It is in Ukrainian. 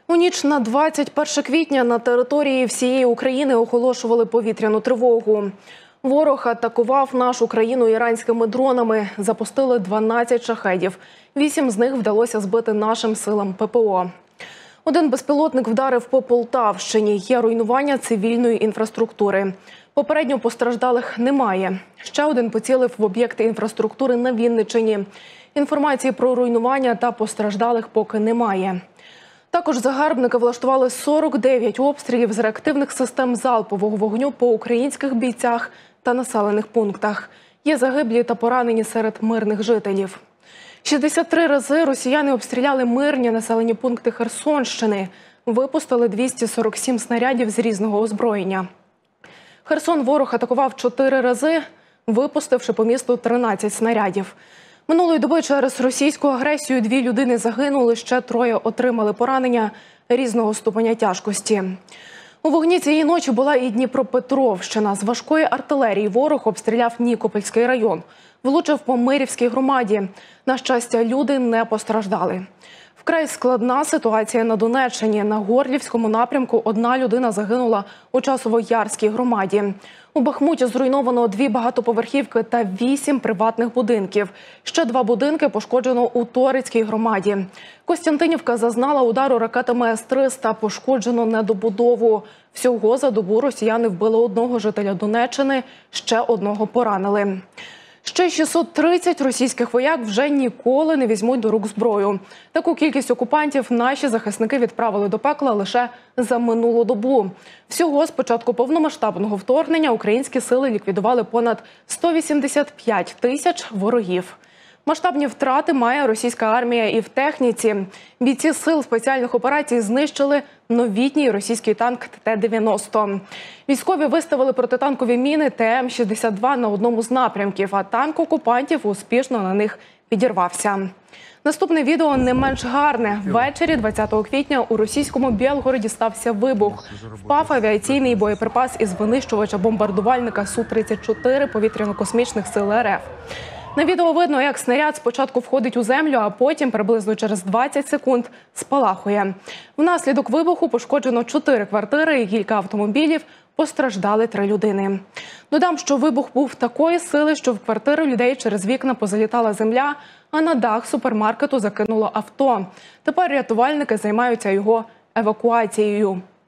У ніч на 21 квітня на території всієї України оголошували повітряну тривогу. Ворог атакував нашу країну іранськими дронами. Запустили 12 шахедів. 8 з них вдалося збити нашим силам ППО. Один безпілотник вдарив по Полтавщині. Є руйнування цивільної інфраструктури. Попередньо постраждалих немає. Ще один поцілив в об'єкти інфраструктури на Вінниччині. Інформації про руйнування та постраждалих поки немає. Також загарбники влаштували 49 обстрілів з реактивних систем залпового вогню по українських бійцях та населених пунктах. Є загиблі та поранені серед мирних жителів. 63 рази росіяни обстріляли мирні населені пункти Херсонщини. Випустили 247 снарядів з різного озброєння. Херсон ворог атакував 4 рази, випустивши по місту 13 снарядів. Минулої доби через російську агресію 2 людини загинули, ще 3 отримали поранення різного ступеня тяжкості. У вогні цієї ночі була і Дніпропетровщина. З важкої артилерії ворог обстріляв Нікопольський район. Влучив по Мирівській громаді. На щастя, люди не постраждали. Вкрай складна ситуація на Донеччині. На Горлівському напрямку 1 людина загинула у Часово-Ярській громаді. У Бахмуті зруйновано 2 багатоповерхівки та 8 приватних будинків. Ще 2 будинки пошкоджено у Торицькій громаді. Костянтинівка зазнала удару ракетами С-300, пошкоджено недобудову. Всього за добу росіяни вбили 1 жителя Донеччини, ще 1 поранили. Ще 630 російських вояк вже ніколи не візьмуть до рук зброю. Таку кількість окупантів наші захисники відправили до пекла лише за минулу добу. Всього з початку повномасштабного вторгнення українські сили ліквідували понад 185 тисяч ворогів. Масштабні втрати має російська армія і в техніці. Бійці сил спеціальних операцій знищили новітній російський танк Т-90. Військові виставили протитанкові міни ТМ-62 на одному з напрямків, а танк окупантів успішно на них підірвався. Наступне відео не менш гарне. Ввечері 20 квітня у російському Білгороді стався вибух. Впав авіаційний боєприпас із винищувача-бомбардувальника Су-34 повітряно-космічних сил РФ. На відео видно, як снаряд спочатку входить у землю, а потім приблизно через 20 секунд спалахує. Внаслідок вибуху пошкоджено 4 квартири і кілька автомобілів, постраждали 3 людини. Додам, що вибух був такої сили, що в квартири людей через вікна позалітала земля, а на дах супермаркету закинуло авто. Тепер рятувальники займаються його евакуацією.